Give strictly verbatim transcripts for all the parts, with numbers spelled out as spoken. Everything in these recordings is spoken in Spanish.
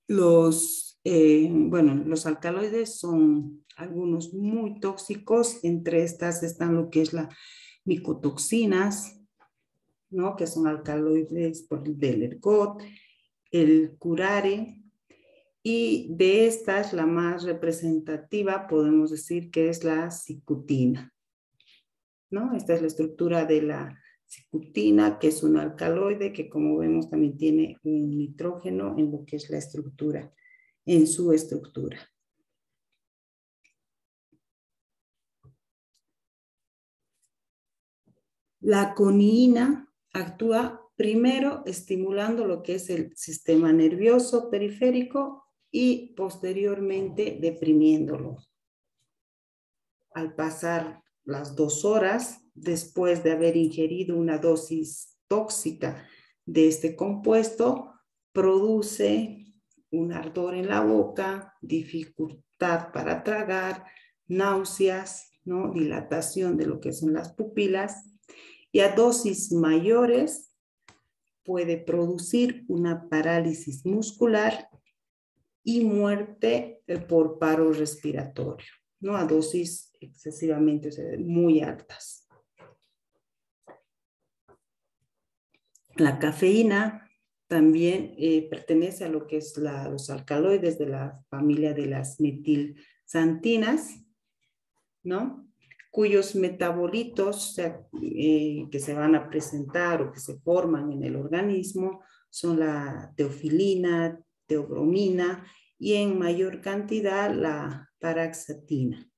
Los, eh, bueno, los alcaloides son algunos muy tóxicos. Entre estas están lo que es la micotoxinas, ¿no? Que son alcaloides por, del ergot, el curare, y de estas la más representativa podemos decir que es la cicutina, ¿no? Esta es la estructura de la cicutina, que es un alcaloide que, como vemos, también tiene un nitrógeno en lo que es la estructura, en su estructura. La coniina actúa primero estimulando lo que es el sistema nervioso periférico y posteriormente deprimiéndolo. Al pasar las dos horas, después de haber ingerido una dosis tóxica de este compuesto, produce un ardor en la boca, dificultad para tragar, náuseas, ¿no? Dilatación de lo que son las pupilas, y a dosis mayores puede producir una parálisis muscular y muerte por paro respiratorio, ¿no? A dosis excesivamente, o sea, muy altas. La cafeína también eh, pertenece a lo que es la, los alcaloides de la familia de las metilxantinas, ¿no? Cuyos metabolitos, o sea, eh, que se van a presentar o que se forman en el organismo son la teofilina, teobromina y en mayor cantidad la paraxatina.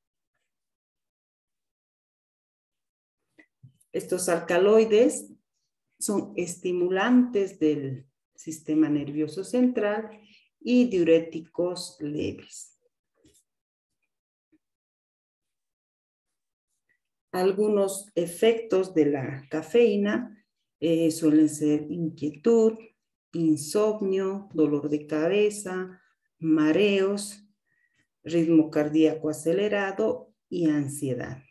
Estos alcaloides son estimulantes del sistema nervioso central y diuréticos leves. Algunos efectos de la cafeína eh, suelen ser inquietud, insomnio, dolor de cabeza, mareos, ritmo cardíaco acelerado y ansiedad.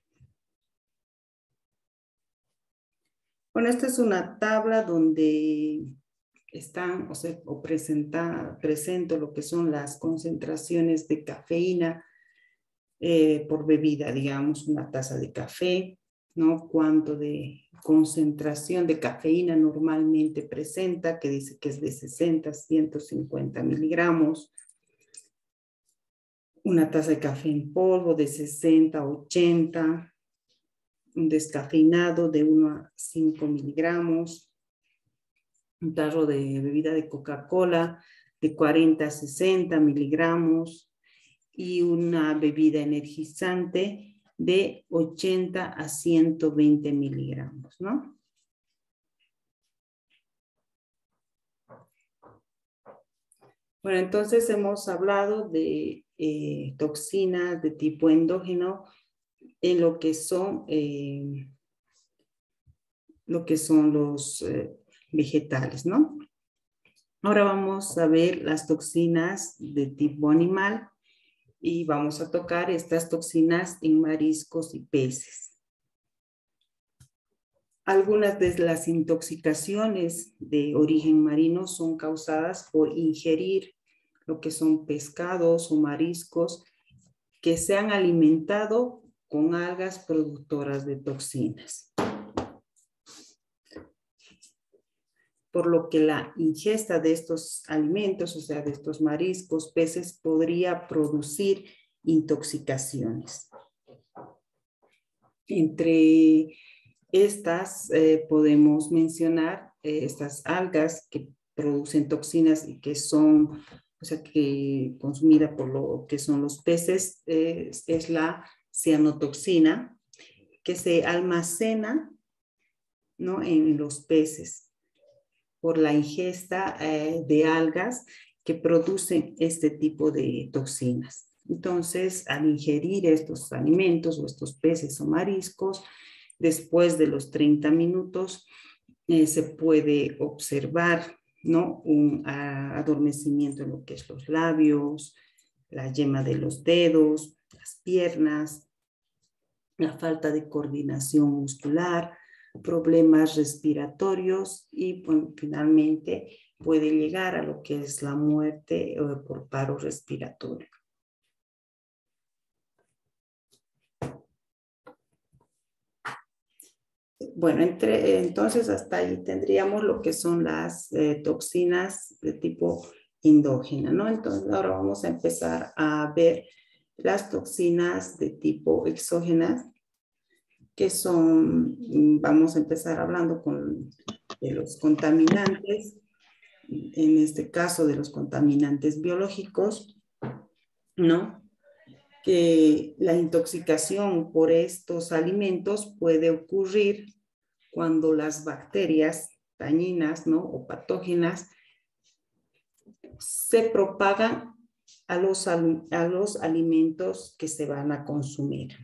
Bueno, esta es una tabla donde están, o sea, o presenta, presento lo que son las concentraciones de cafeína eh, por bebida, digamos, una taza de café, ¿no? Cuánto de concentración de cafeína normalmente presenta, que dice que es de sesenta a ciento cincuenta miligramos. Una taza de café en polvo de sesenta a ochenta, un descafeinado de uno a cinco miligramos, un tarro de bebida de Coca-Cola de cuarenta a sesenta miligramos y una bebida energizante de ochenta a ciento veinte miligramos, ¿no? Bueno, entonces hemos hablado de eh, toxinas de tipo endógeno en lo que son, eh, lo que son los eh, vegetales, ¿no? Ahora vamos a ver las toxinas de tipo animal y vamos a tocar estas toxinas en mariscos y peces. Algunas de las intoxicaciones de origen marino son causadas por ingerir lo que son pescados o mariscos que se han alimentado con algas productoras de toxinas. Por lo que la ingesta de estos alimentos, o sea, de estos mariscos, peces, podría producir intoxicaciones. Entre estas eh, podemos mencionar eh, estas algas que producen toxinas y que son, o sea, que consumida por lo que son los peces, eh, es la cianotoxina, que se almacena, ¿no?, en los peces por la ingesta eh, de algas que producen este tipo de toxinas. Entonces, al ingerir estos alimentos o estos peces o mariscos, después de los treinta minutos, eh, se puede observar, ¿no?, un uh, adormecimiento en lo que es los labios, la yema de los dedos, las piernas, la falta de coordinación muscular, problemas respiratorios y bueno, finalmente puede llegar a lo que es la muerte eh, por paro respiratorio. Bueno, entre, entonces hasta ahí tendríamos lo que son las eh, toxinas de tipo endógena, ¿no? Entonces ahora vamos a empezar a ver las toxinas de tipo exógenas, que son, vamos a empezar hablando con, de los contaminantes, en este caso de los contaminantes biológicos, ¿no? Que la intoxicación por estos alimentos puede ocurrir cuando las bacterias dañinas, ¿no? O patógenas se propagan a los, a los alimentos que se van a consumir.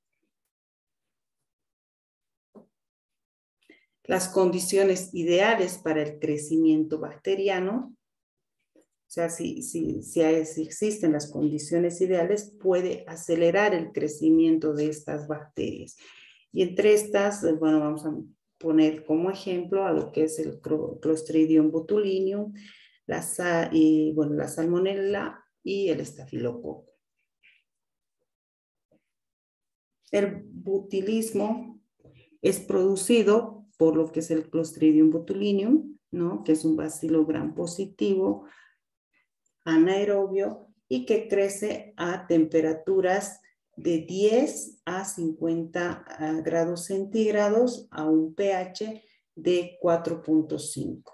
Las condiciones ideales para el crecimiento bacteriano, o sea, si, si, si, hay, si existen las condiciones ideales, puede acelerar el crecimiento de estas bacterias. Y entre estas, bueno, vamos a poner como ejemplo a lo que es el Clostridium botulinum, la, y, bueno, la salmonella y el estafilococo. El butilismo es producido por lo que es el Clostridium botulinum, ¿no? Que es un bacilo gram positivo, anaerobio y que crece a temperaturas de diez a cincuenta grados centígrados a un pH de cuatro punto cinco.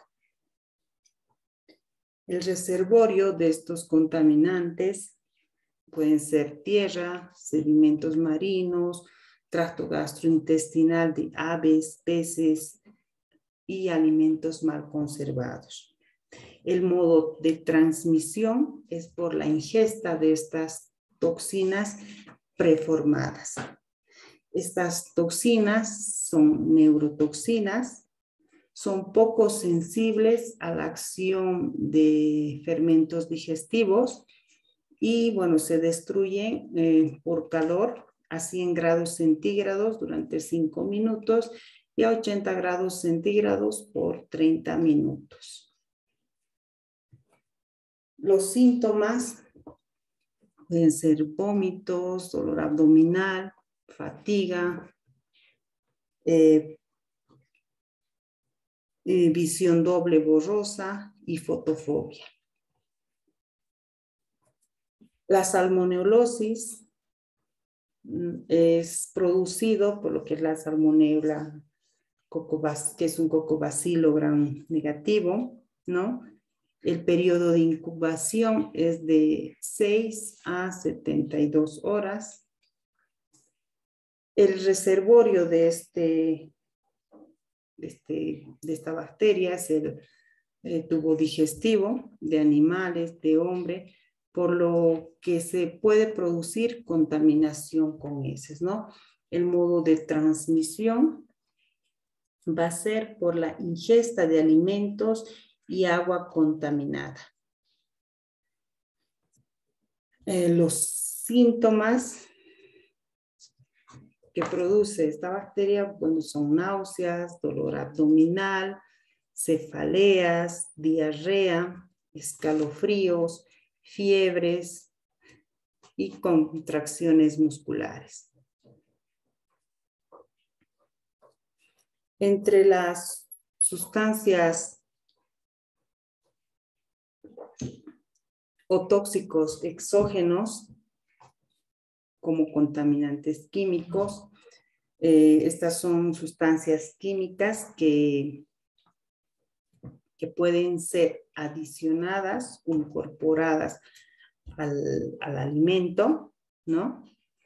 El reservorio de estos contaminantes pueden ser tierra, sedimentos marinos, tracto gastrointestinal de aves, peces y alimentos mal conservados. El modo de transmisión es por la ingesta de estas toxinas preformadas. Estas toxinas son neurotoxinas, son poco sensibles a la acción de fermentos digestivos y, bueno, se destruyen eh, por calor a cien grados centígrados durante cinco minutos y a ochenta grados centígrados por treinta minutos. Los síntomas pueden ser vómitos, dolor abdominal, fatiga, eh, eh, visión doble borrosa y fotofobia. La salmoneulosis es producido por lo que es la salmonella, que es un cocobacilo gram negativo, ¿no? El periodo de incubación es de seis a setenta y dos horas. El reservorio de, este, de, este, de esta bacteria es el, el tubo digestivo de animales, de hombre, por lo que se puede producir contaminación con heces, ¿no? El modo de transmisión va a ser por la ingesta de alimentos y agua contaminada. Eh, los síntomas que produce esta bacteria, bueno, son náuseas, dolor abdominal, cefaleas, diarrea, escalofríos, fiebres y contracciones musculares. Entre las sustancias o tóxicos exógenos, como contaminantes químicos, eh, estas son sustancias químicas que, que pueden ser adicionadas o incorporadas al, al alimento, ¿no?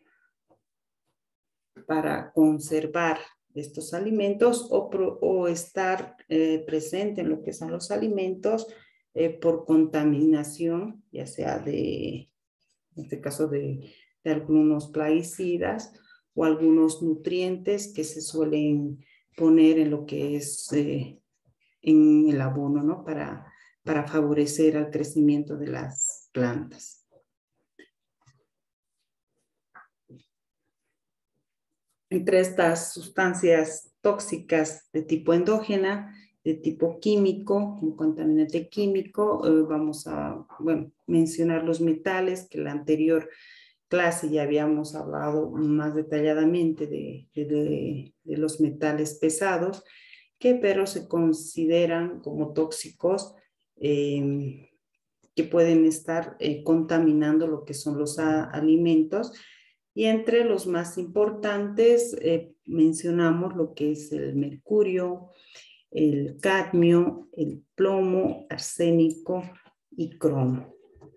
Para conservar estos alimentos o, pro, o estar eh, presente en lo que son los alimentos eh, por contaminación, ya sea de, en este caso de, de algunos plaguicidas o algunos nutrientes que se suelen poner en lo que es eh, en el abono, ¿no? Para, para favorecer el crecimiento de las plantas. Entre estas sustancias tóxicas de tipo endógena, de tipo químico, un contaminante químico, eh, vamos a bueno, mencionar los metales, que en la anterior clase ya habíamos hablado más detalladamente de, de, de, de los metales pesados, que pero se consideran como tóxicos, eh, que pueden estar eh, contaminando lo que son los a, alimentos. Y entre los más importantes eh, mencionamos lo que es el mercurio, el cadmio, el plomo, arsénico y cromo.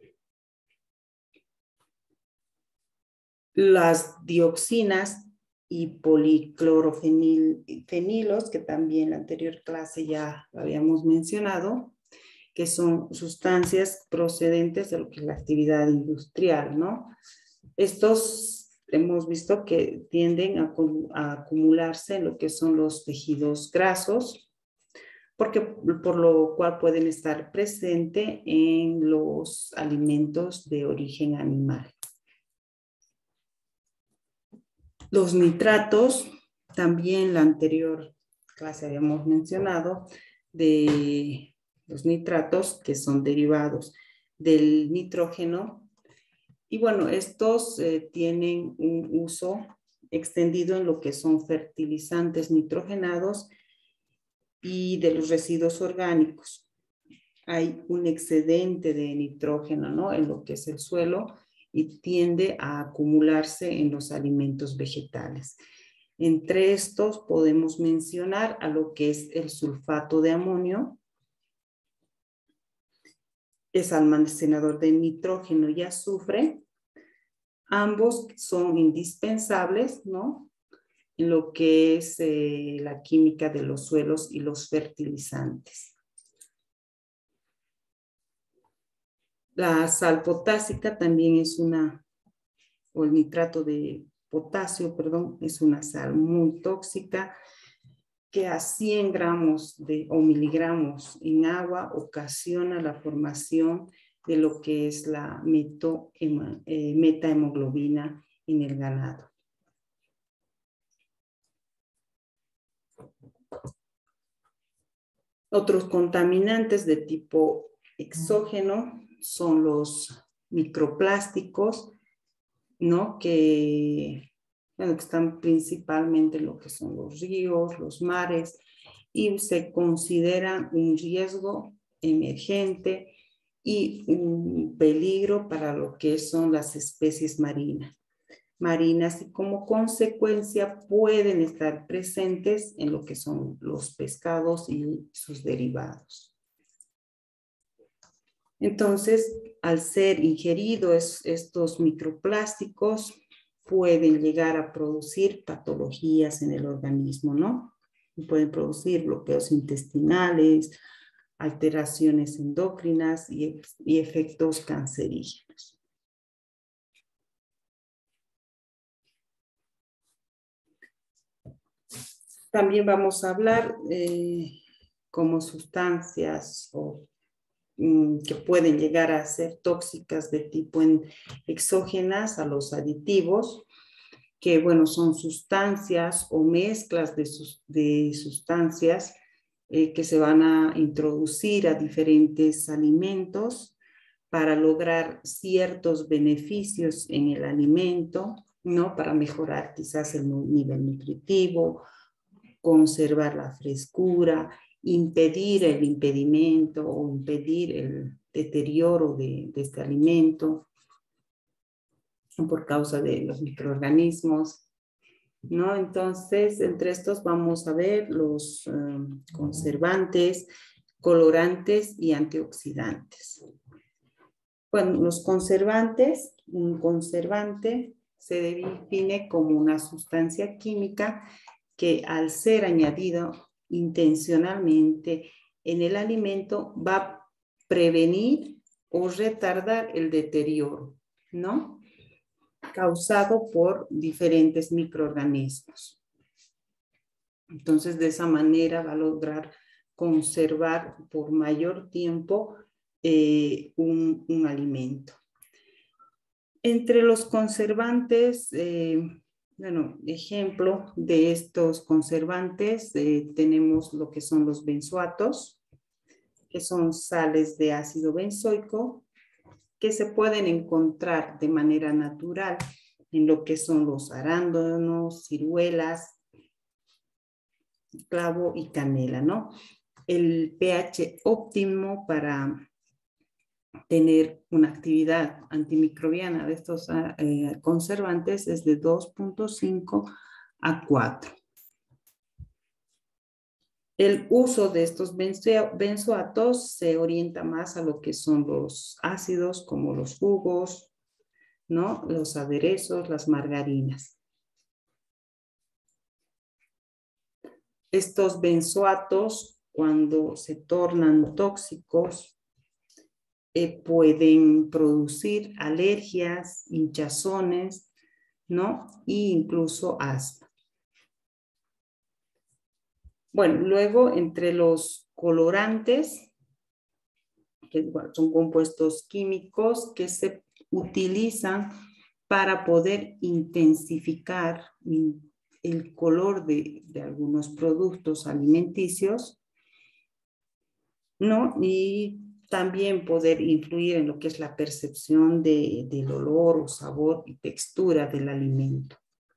Las dioxinas y policlorofenilos, que también en la anterior clase ya lo habíamos mencionado, que son sustancias procedentes de lo que es la actividad industrial, ¿no? Estos hemos visto que tienden a, a acumularse en lo que son los tejidos grasos, porque, por lo cual pueden estar presentes en los alimentos de origen animal. Los nitratos, también la anterior clase habíamos mencionado, de los nitratos que son derivados del nitrógeno. Y bueno, estos eh, tienen un uso extendido en lo que son fertilizantes nitrogenados y de los residuos orgánicos. Hay un excedente de nitrógeno, ¿no?, en lo que es el suelo y tiende a acumularse en los alimentos vegetales. Entre estos podemos mencionar a lo que es el sulfato de amonio. Es almacenador de nitrógeno y azufre. Ambos son indispensables, ¿no?, en lo que es eh, la química de los suelos y los fertilizantes. La sal potásica también es una, o el nitrato de potasio, perdón, es una sal muy tóxica que a cien gramos de, o miligramos en agua ocasiona la formación de lo que es la meto, eh, metahemoglobina en el ganado. Otros contaminantes de tipo exógeno son los microplásticos, ¿no?, que, bueno, que están principalmente en lo que son los ríos, los mares, y se consideran un riesgo emergente y un peligro para lo que son las especies marinas. marinas y como consecuencia pueden estar presentes en lo que son los pescados y sus derivados. Entonces, al ser ingeridos estos microplásticos, pueden llegar a producir patologías en el organismo, ¿no? Pueden producir bloqueos intestinales, alteraciones endocrinas y, y efectos cancerígenos. También vamos a hablar eh, como sustancias o, mm, que pueden llegar a ser tóxicas de tipo en, exógenas a los aditivos, que bueno, son sustancias o mezclas de, sus, de sustancias eh, que se van a introducir a diferentes alimentos para lograr ciertos beneficios en el alimento, ¿no?, para mejorar quizás el nivel nutritivo, conservar la frescura, impedir el impedimento o impedir el deterioro de, de este alimento por causa de los microorganismos, ¿no? Entonces, entre estos vamos a ver los um, conservantes, colorantes y antioxidantes. Bueno, los conservantes, un conservante se define como una sustancia química que al ser añadido intencionalmente en el alimento va a prevenir o retardar el deterioro, ¿no?, causado por diferentes microorganismos. Entonces, de esa manera va a lograr conservar por mayor tiempo eh, un, un alimento. Entre los conservantes, eh, Bueno, ejemplo de estos conservantes, eh, tenemos lo que son los benzoatos, que son sales de ácido benzoico, que se pueden encontrar de manera natural en lo que son los arándanos, ciruelas, clavo y canela, ¿no? El pH óptimo para tener una actividad antimicrobiana de estos eh, conservantes es de dos punto cinco a cuatro. El uso de estos benzoatos se orienta más a lo que son los ácidos, como los jugos, ¿no? Los aderezos, las margarinas. Estos benzoatos, cuando se tornan tóxicos, eh, pueden producir alergias, hinchazones, ¿no? E incluso asma. Bueno, luego entre los colorantes, que bueno, son compuestos químicos que se utilizan para poder intensificar el color de, de algunos productos alimenticios, ¿no? Y también poder influir en lo que es la percepción de, del olor o sabor y textura del alimento.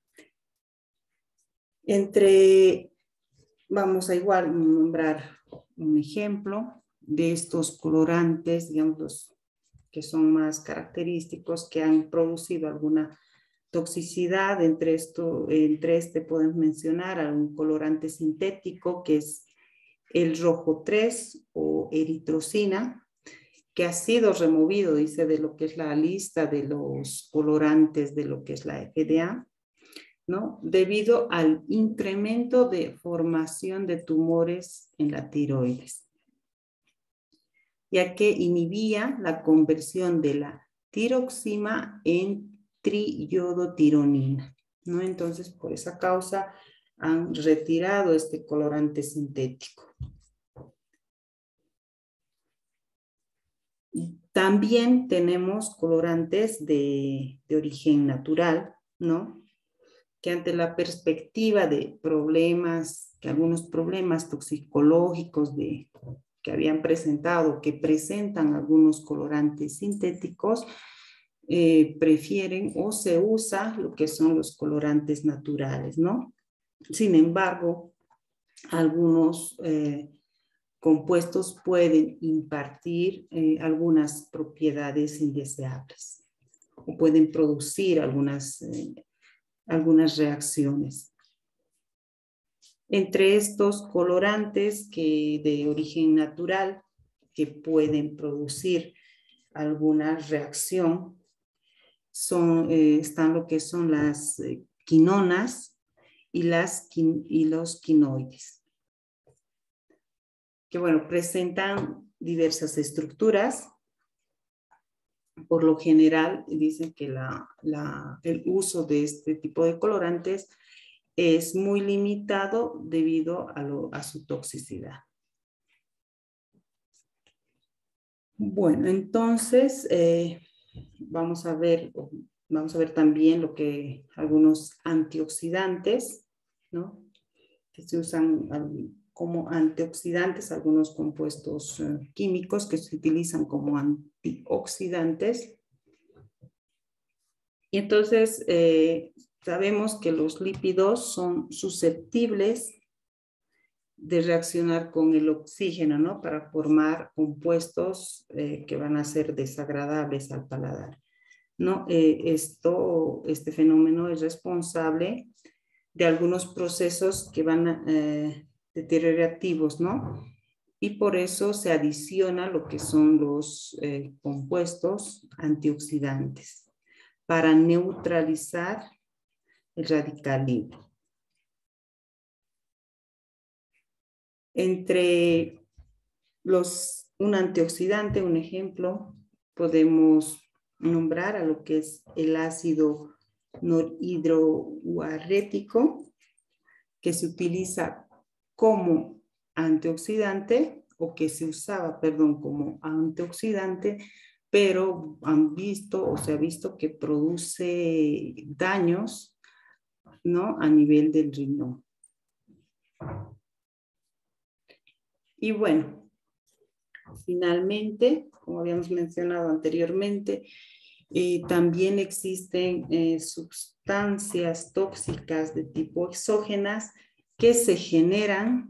Entre, vamos a igual nombrar un ejemplo de estos colorantes, digamos, los que son más característicos, que han producido alguna toxicidad. Entre, esto, entre este podemos mencionar algún colorante sintético, que es el rojo tres o eritrocina, que ha sido removido, dice, de lo que es la lista de los colorantes de lo que es la F D A, ¿no? Debido al incremento de formación de tumores en la tiroides, ya que inhibía la conversión de la tiroxina en triiodotironina, ¿no? Entonces, por esa causa han retirado este colorante sintético. También tenemos colorantes de, de origen natural, ¿no? Que ante la perspectiva de problemas, que algunos problemas toxicológicos de, que habían presentado, que presentan algunos colorantes sintéticos, eh, prefieren o se usa lo que son los colorantes naturales, ¿no? Sin embargo, algunos eh, compuestos pueden impartir eh, algunas propiedades indeseables o pueden producir algunas, eh, algunas reacciones. Entre estos colorantes que de origen natural que pueden producir alguna reacción son, eh, están lo que son las eh, quinonas y, las, y los quinoides, que bueno, presentan diversas estructuras. Por lo general, dicen que la, la, el uso de este tipo de colorantes es muy limitado debido a, lo, a su toxicidad. Bueno, entonces eh, vamos a ver, vamos a ver también lo que algunos antioxidantes, ¿no? Que se usan como antioxidantes, algunos compuestos uh, químicos que se utilizan como antioxidantes. Y entonces eh, sabemos que los lípidos son susceptibles de reaccionar con el oxígeno, ¿no? Para formar compuestos eh, que van a ser desagradables al paladar, ¿no? Eh, esto, este fenómeno es responsable de algunos procesos que van a, eh, deteriorativos, ¿no? Y por eso se adiciona lo que son los eh, compuestos antioxidantes para neutralizar el radical libre. Entre los, un antioxidante, un ejemplo, podemos nombrar a lo que es el ácido norhidrouarrético, que se utiliza como antioxidante, o que se usaba, perdón, como antioxidante, pero han visto o se ha visto que produce daños ¿no? A nivel del riñón. Y bueno, finalmente, como habíamos mencionado anteriormente, eh, también existen eh, sustancias tóxicas de tipo exógenas que se generan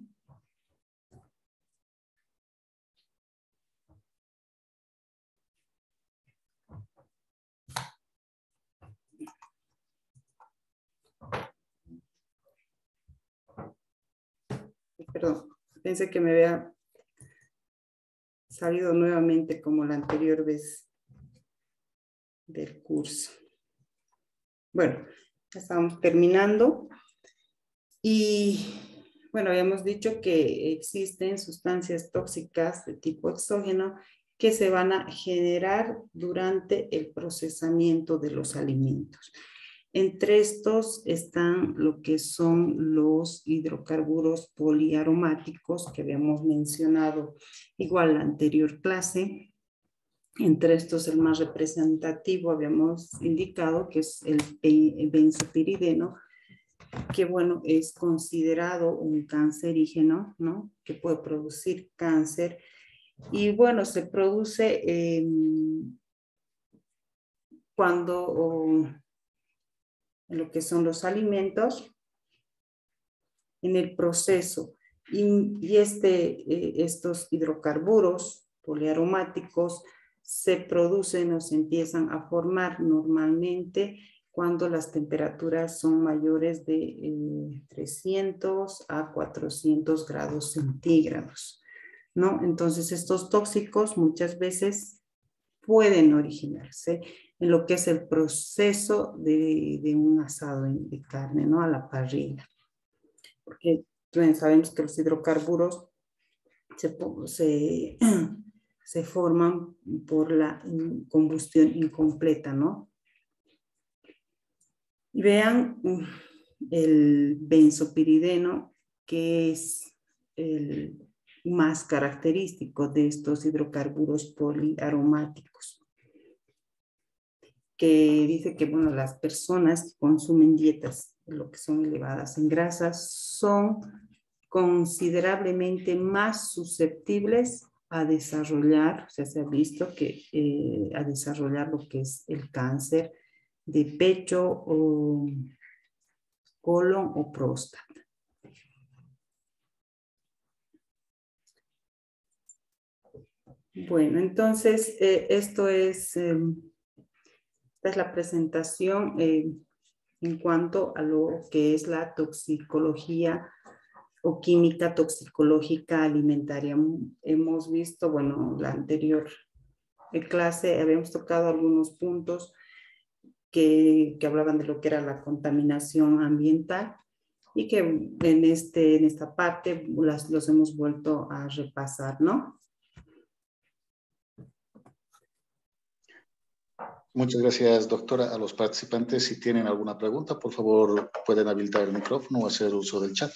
perdón, pensé que me había salido nuevamente como la anterior vez del curso. Bueno, ya estamos terminando. Y bueno, habíamos dicho que existen sustancias tóxicas de tipo exógeno que se van a generar durante el procesamiento de los alimentos. Entre estos están lo que son los hidrocarburos poliaromáticos que habíamos mencionado igual en la anterior clase. Entre estos el más representativo habíamos indicado que es el benzopirideno, que bueno, es considerado un cancerígeno, ¿no? Que puede producir cáncer. Y bueno, se produce eh, cuando oh, lo que son los alimentos, en el proceso. Y, y este, eh, estos hidrocarburos poliaromáticos se producen o se empiezan a formar normalmente cuando las temperaturas son mayores de eh, trescientos a cuatrocientos grados centígrados, ¿no? Entonces estos tóxicos muchas veces pueden originarse en lo que es el proceso de, de un asado de carne, ¿no? A la parrilla. Porque sabemos que los hidrocarburos se, se, se forman por la combustión incompleta, ¿no? Y vean el benzopirideno, que es el más característico de estos hidrocarburos poliaromáticos, que dice que, bueno, las personas que consumen dietas, lo que son elevadas en grasas, son considerablemente más susceptibles a desarrollar, o sea, se ha visto que eh, a desarrollar lo que es el cáncer de pecho o colon o próstata. Bueno, entonces eh, esto es, eh, esta es la presentación eh, en cuanto a lo que es la toxicología o química toxicológica alimentaria. Hemos visto, bueno, la anterior clase habíamos tocado algunos puntos que, que hablaban de lo que era la contaminación ambiental y que en, este, en esta parte las, los hemos vuelto a repasar, ¿no? Muchas gracias, doctora. A los participantes, si tienen alguna pregunta, por favor, pueden habilitar el micrófono o hacer uso del chat.